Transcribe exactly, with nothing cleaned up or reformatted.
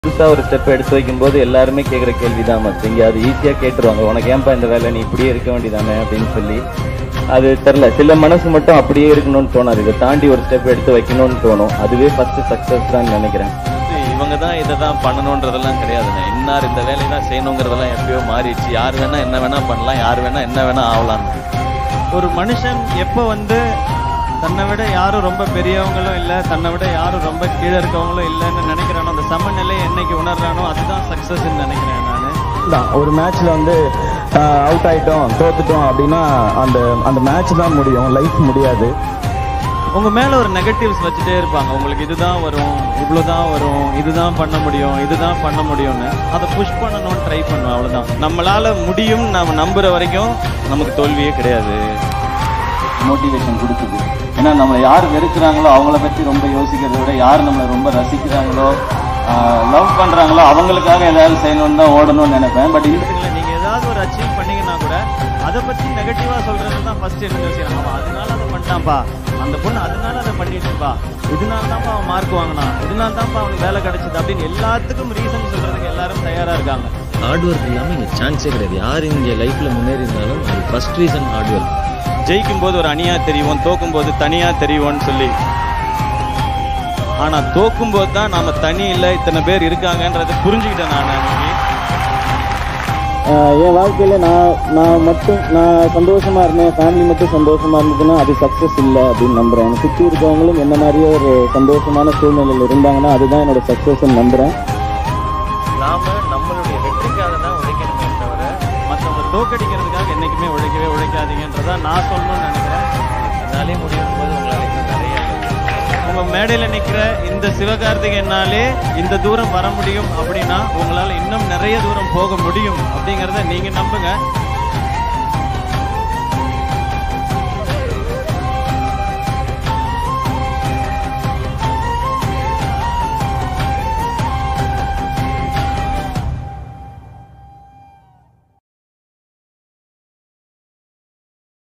புதுசா ஒரு ஸ்டெப் எடுத்து வைக்கும்போது எல்லாருமே கேட்குற கேள்வி தான் மச். இங்கே அது ஈஸியாக கேட்டுருவாங்க, உனக்கு ஏன்பா இந்த வேலை, நீ இப்படியே இருக்க வேண்டியதானே அப்படின்னு சொல்லி. அது தெரில, சில மனசு மட்டும் அப்படியே இருக்கணும்னு தோணாது, இதை தாண்டி ஒரு ஸ்டெப் எடுத்து வைக்கணும்னு தோணும். அதுவே ஃபர்ஸ்ட் சக்ஸஸ் தான் நினைக்கிறேன். இவங்க தான் இதை தான் பண்ணணுன்றதெல்லாம் கிடையாதுங்க. இன்னார் இந்த வேலையை தான் செய்யணுங்கிறதெல்லாம் எப்பயோ மாறிடுச்சு. யார் வேணா என்ன வேணா பண்ணலாம், யார் வேணா என்ன வேணா ஆகலாம். ஒரு மனுஷன் எப்போ வந்து தன்னை விட யாரும் ரொம்ப பெரியவங்களும் இல்லை, தன்னை விட யாரும் ரொம்ப கீழே இருக்கவங்களும் இல்லைன்னு நினைக்கிறானோ, அந்த சமநிலையை என்னைக்கு உணர்றானோ அதுதான் சக்ஸஸ்ன்னு நினைக்கிறேன் நான். ஒரு மேட்ச்ல வந்து அவுட் ஆயிட்டோம், தோத்துட்டோம் அப்படின்னா அந்த அந்த மேட்ச் தான் முடியும், லைஃப் முடியாது. உங்க மேல ஒரு நெகட்டிவ்ஸ் வச்சுட்டே இருப்பாங்க, உங்களுக்கு இதுதான் வரும், இவ்வளவுதான் வரும், இதுதான் பண்ண முடியும், இதுதான் பண்ண முடியும்னு. அதை புஷ் பண்ணணும்னு ட்ரை பண்ணுவோம், அவ்வளவுதான். நம்மளால முடியும் நம்ம நம்புற வரைக்கும் நமக்கு தோல்வியே கிடையாது. மோட்டிவேஷன் கொடுக்குது. ஏன்னா நம்மளை யார் வெறுக்கிறாங்களோ அவங்கள பற்றி ரொம்ப யோசிக்கிறத விட, யார் நம்மளை ரொம்ப ரசிக்கிறாங்களோ லவ் பண்றாங்களோ அவங்களுக்காக ஏதாவது செய்யணும்னு தான் ஓடணும்னு நினைப்பேன். பட் இந்த நீங்க ஏதாவது ஒரு அச்சீவ் பண்ணீங்கன்னா கூட அதை பத்தி நெகட்டிவா சொல்றது தான் ஃபர்ஸ்ட் என்ன யோசிக்கிறாங்க. அவன் அதனால அதை பண்ணிட்டான்ப்பா, அந்த பொண்ணு அதனால அதை பண்ணிட்டுப்பா, இதனால தான்ப்பா அவன் மார்க் வாங்கினான், இதனால தான்ப்பா அவனுக்கு வேலை கிடைச்சது அப்படின்னு எல்லாத்துக்கும் ரீசன் சொல்றதுக்கு எல்லாரும் தயாரா இருக்காங்க. ஹார்ட் ஒர்க் இல்லாமல் இங்கே சான்ஸே கிடையாது. யார் இங்கே லைஃப்பில் முன்னேறி இருந்தாலும் அது ஃபர்ஸ்ட் ரீசன் ஹார்ட் ஒர்க். ஜெயிக்கும் போது ஒரு அணியா தெரியும், தோக்கும் போது தனியா தெரியும்னு சொல்லி. ஆனா தோக்கும் போது தான் நாம தனி இல்லை, இத்தனை பேர் இருக்காங்கன்றதை புரிஞ்சுக்கிட்டேன் நான். அன்னைக்கு என் வாழ்க்கையில நான் நான் மட்டும் நான் சந்தோஷமா இருந்தேன், ஃபேமிலி மட்டும் சந்தோஷமா இருந்ததுன்னா அது சக்ஸஸ் இல்லை அப்படின்னு நம்புறேன். எனக்கு சுற்றி இருக்கவங்களும் என்ன மாதிரியே ஒரு சந்தோஷமான சூழ்நிலையில் இருந்தாங்கன்னா அதுதான் என்னோட சக்ஸஸ்ன்னு நம்புறேன். நாம நம்மளுடைய வெற்றிக்காக தான் உழைக்கணுமே தவிர மற்றவங்க தோக்கடிக்கிறதுக்காக என்னைக்குமே உழைக்கவே உழைக்காதீங்கன்றதா நான் சொல்லணும்னு நினைக்கிறேன். என்னாலே முடியும் போது உங்களால இன்னும் நிறைய உங்க மேடையில நிக்கிற இந்த சிவகார்த்திகேயனாலே இந்த தூரம் வர முடியும் அப்படின்னா உங்களால இன்னும் நிறைய தூரம் போக முடியும் அப்படிங்கறத நீங்க நம்புங்க.